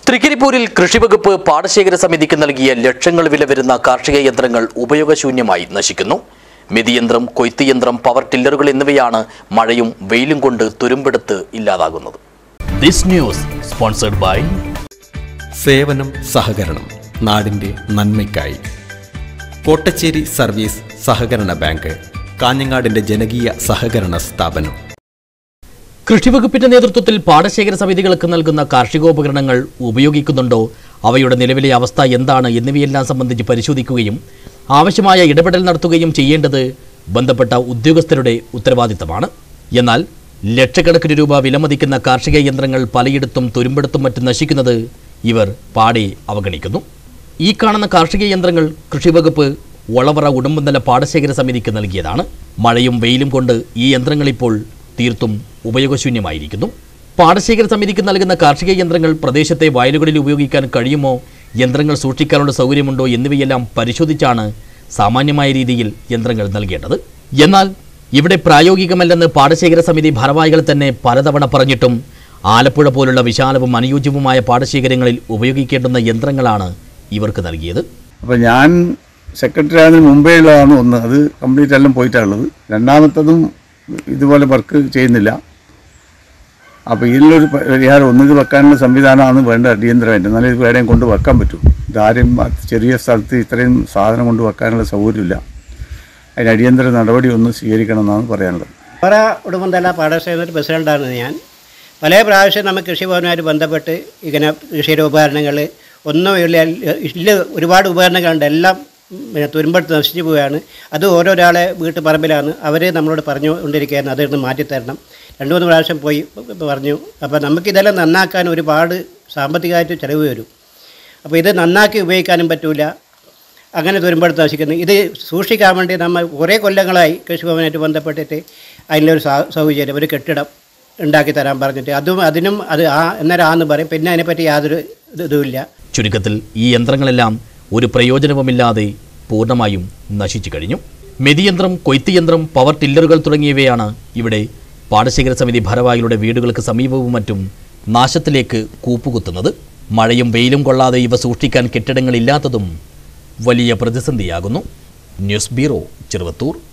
തൃക്കരിപ്പൂരിൽ കൃഷിവകുപ്പ് പാടശേഖര സമിതിക്ക് നൽകിയ ലക്ഷങ്ങൾ വില വരുന്ന കാർഷിക യന്ത്രങ്ങൾ ഉപയോഗശൂന്യമായി നശിക്കുന്നു. മെതിയന്ത്രം, കൊയ്ത്ത് യന്ത്രം, പവർ ടില്ലറുകൾ എന്നിവയാണ് മഴയും വെയിലും കൊണ്ട് തുരുമ്പെടുത്ത് ഇല്ലാതാകുന്നത്. ദിസ് ന്യൂസ് സ്പോൺസർഡ് ബൈ സേവനം സഹകരണം നാടിന്റെ നന്മയ്ക്കായി കോട്ടച്ചേരി സർവീസ് സഹകരണ ബാങ്ക്, കാഞ്ഞങ്ങാടിന്റെ ജനകീയ സഹകരണ സ്ഥാപനം. കൃഷിവകുപ്പിന്റെ നേതൃത്വത്തിൽ പാടശേഖര സമിതികൾക്ക് നൽകുന്ന കാർഷികോപകരണങ്ങൾ ഉപയോഗിക്കുന്നുണ്ടോ, അവയുടെ നിലവിലെ അവസ്ഥ എന്താണ് എന്നിവയെല്ലാം സംബന്ധിച്ച് പരിശോധിക്കുകയും ആവശ്യമായ ഇടപെടൽ നടത്തുകയും ചെയ്യേണ്ടത് ബന്ധപ്പെട്ട ഉദ്യോഗസ്ഥരുടെ ഉത്തരവാദിത്തമാണ്. എന്നാൽ ലക്ഷക്കണക്കിന് രൂപ വിലമതിക്കുന്ന കാർഷിക യന്ത്രങ്ങൾ പലയിടത്തും തുരുമ്പെടുത്തും മറ്റും നശിക്കുന്നത് ഇവർ പാടെ അവഗണിക്കുന്നു. ഈ കാണുന്ന കാർഷിക യന്ത്രങ്ങൾ കൃഷിവകുപ്പ് ഒളവറ ഉടുമ്പന്തല പാടശേഖര സമിതിക്ക് നൽകിയതാണ്. മഴയും വെയിലും കൊണ്ട് ഈ യന്ത്രങ്ങൾ ഇപ്പോൾ തീർത്തും ഉപയോഗശൂന്യമായിരിക്കുന്നു. പാടശേഖര സമിതിക്ക് നൽകുന്ന കാർഷിക യന്ത്രങ്ങൾ പ്രദേശത്തെ വയലുകളിൽ ഉപയോഗിക്കാൻ കഴിയുമോ, യന്ത്രങ്ങൾ സൂക്ഷിക്കാനുള്ള സൗകര്യമുണ്ടോ എന്നിവയെല്ലാം പരിശോധിച്ചാണ് സാമാന്യമായ രീതിയിൽ യന്ത്രങ്ങൾ നൽകേണ്ടത്. എന്നാൽ ഇവിടെ പ്രായോഗികമല്ലെന്ന് പാടശേഖര സമിതി ഭാരവാഹികൾ തന്നെ പലതവണ പറഞ്ഞിട്ടും ആലപ്പുഴ പോലുള്ള വിശാലവും അനുയോജ്യവുമായ പാടശേഖരങ്ങളിൽ ഉപയോഗിക്കേണ്ടുന്ന യന്ത്രങ്ങളാണ് ഇവർക്ക് നൽകിയത്. അപ്പോൾ ഞാൻ സെക്രട്ടറി ആയതിന് മുമ്പേ ഉള്ളതാണ് ഒന്ന്, അത് കംപ്ലീറ്റ് എല്ലാം പോയിട്ടുള്ളത്. രണ്ടാമത്തതും ഇതുപോലെ വർക്ക് ചെയ്യുന്നില്ല. അപ്പോൾ ഇതിലൊരു പരിഹാരം ഒന്നിത് വെക്കാനുള്ള സംവിധാനമാണ് വേണ്ട അടിയന്തരമായിട്ട്. എന്നാലും ഇത് വേറെയും കൊണ്ട് വെക്കാൻ പറ്റും. ഇതാരും ചെറിയ സ്ഥലത്ത് ഇത്രയും സാധനം കൊണ്ട് വെക്കാനുള്ള സൗകര്യമില്ല. അതിന് അടിയന്തര നടപടി ഒന്ന് സ്വീകരിക്കണം എന്നാണ് പറയാനുള്ളത്. ഉടുമ്പന്തല പാടശേഖര പ്രസിഡൻ്റാണ് ഞാൻ. പല പ്രാവശ്യം നമുക്ക് കൃഷിഭവനുമായിട്ട് ബന്ധപ്പെട്ട് ഇങ്ങനെ കൃഷിയുടെ ഉപകരണങ്ങൾ ഒന്നും ഇല്ല, ഒരുപാട് ഉപകരണങ്ങളുണ്ട്, എല്ലാം തുരുമ്പെടുത്ത് നശിച്ചു പോവുകയാണ്. അത് ഓരോരാളെ വീട്ടുപറമ്പിലാണ്. അവർ നമ്മളോട് പറഞ്ഞുകൊണ്ടിരിക്കുകയാണ് അതൊന്ന് മാറ്റിത്തരണം. 2-3 പ്രാവശ്യം പോയി പറഞ്ഞു. അപ്പോൾ നമുക്കിതെല്ലാം നന്നാക്കാൻ ഒരുപാട് സാമ്പത്തികമായിട്ട് ചിലവ് വരും. അപ്പോൾ ഇത് നന്നാക്കി ഉപയോഗിക്കാനും പറ്റില്ല, അങ്ങനെ തുരുമ്പെടുത്ത് നശിക്കുന്നു. ഇത് സൂക്ഷിക്കാൻ വേണ്ടി നമ്മൾ കുറേ കൊല്ലങ്ങളായി കൃഷിഭവനായിട്ട് ബന്ധപ്പെട്ടിട്ട് അതിലൊരു സൗകര്യം, ഒരു കെട്ടിടം ഉണ്ടാക്കി തരാൻ പറഞ്ഞിട്ട് അതിനും അന്നേരം ആന്ന് പറയും, പിന്നെ അതിനെപ്പറ്റി യാതൊരു ഇതുമില്ല. ചുരുക്കത്തിൽ ഈ യന്ത്രങ്ങളെല്ലാം ഒരു പ്രയോജനവുമില്ലാതെ പൂർണ്ണമായും നശിച്ചു കഴിഞ്ഞു. മെതിയന്ത്രം, കൊയ്ത്ത് യന്ത്രം, പവർ ടില്ലറുകൾ തുടങ്ങിയവയാണ് ഇവിടെ പാടശേഖര സമിതി ഭാരവാഹികളുടെ വീടുകൾക്ക് സമീപവും മറ്റും നാശത്തിലേക്ക് കൂപ്പുകുത്തുന്നത്. മഴയും വെയിലും കൊള്ളാതെ ഇവ സൂക്ഷിക്കാൻ കെട്ടിടങ്ങളില്ലാത്തതും വലിയ പ്രതിസന്ധിയാകുന്നു. News bureau, Cheruvathur.